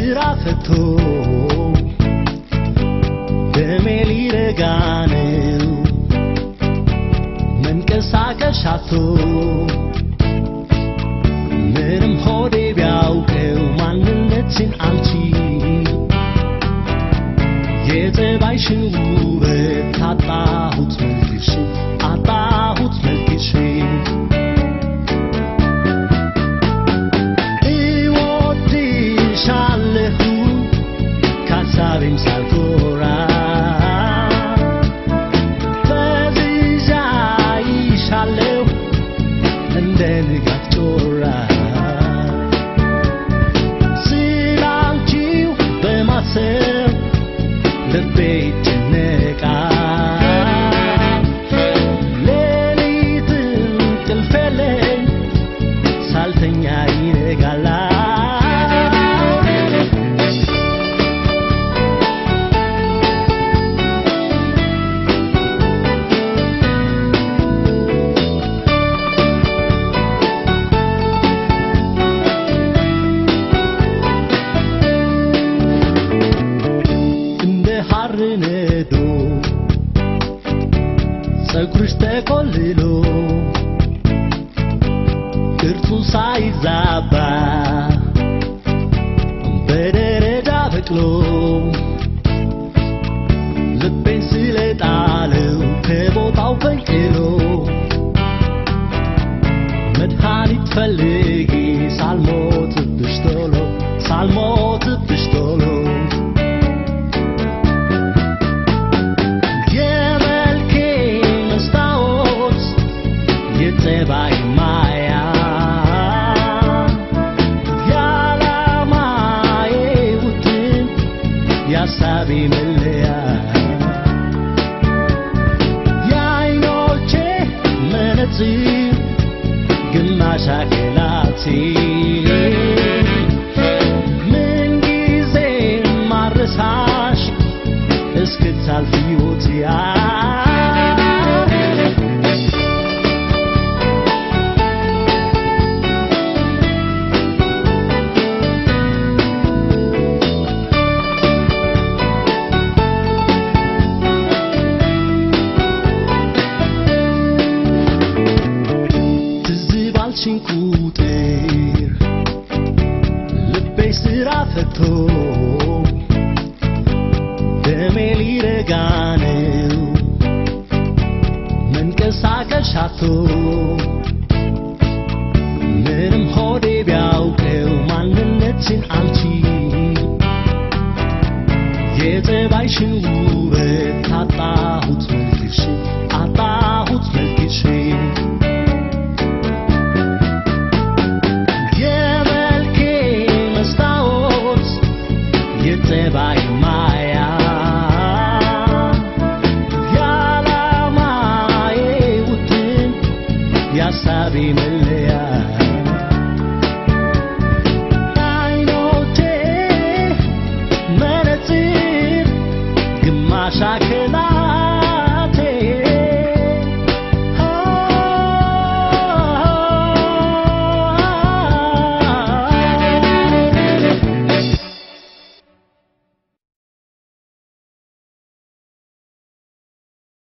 ስራፈቶ ደሜሊ ረጋነው መንቀሳቀሻቶ ምንም ሆዴ ቢያውቀው ማንነትን አንቺ የጠባይሽን ውበት ካጣሁት መልክሽ አጣሁት መልክሽ እወድሻለሁ ካሳቤም ሳልኮራ ፈዝዣይሻለሁ እንደ ንጋት ጮራ ስላንቺው በማሰብ ልቤ ይጨነቃል ሌሊት እንቅልፍ የለኝ ሳልተኛ ይነጋል ነዶ ፀጉርሽ ተቆልሎ ቅርጹን ሳይዛባ በደረጃ በቅሎ ልቤን ስለጣለው ከቦታው ፈንቅሎ መድኃኒት ፈልጊ ሳልሞትብሽ ቶሎ ሳልሞትብሽ ቶሎ by Maya Yala Maya Utin Yasabi Melia Yainoche Menati Gmasha Kelati Mengize Marsash Eskital Fiotia Cincuter ልቤ ስራፈቶ ደሜሊ ረጋነው መንቀሳቀሻቶ ምንም ሆዴ ቢያውቀው ማንነትን አንቺ የጠባይሽን ውበት ካጣሁት መልክሽ አጣሁት መልክሽ by Maya Yala Maya Utin Yasabi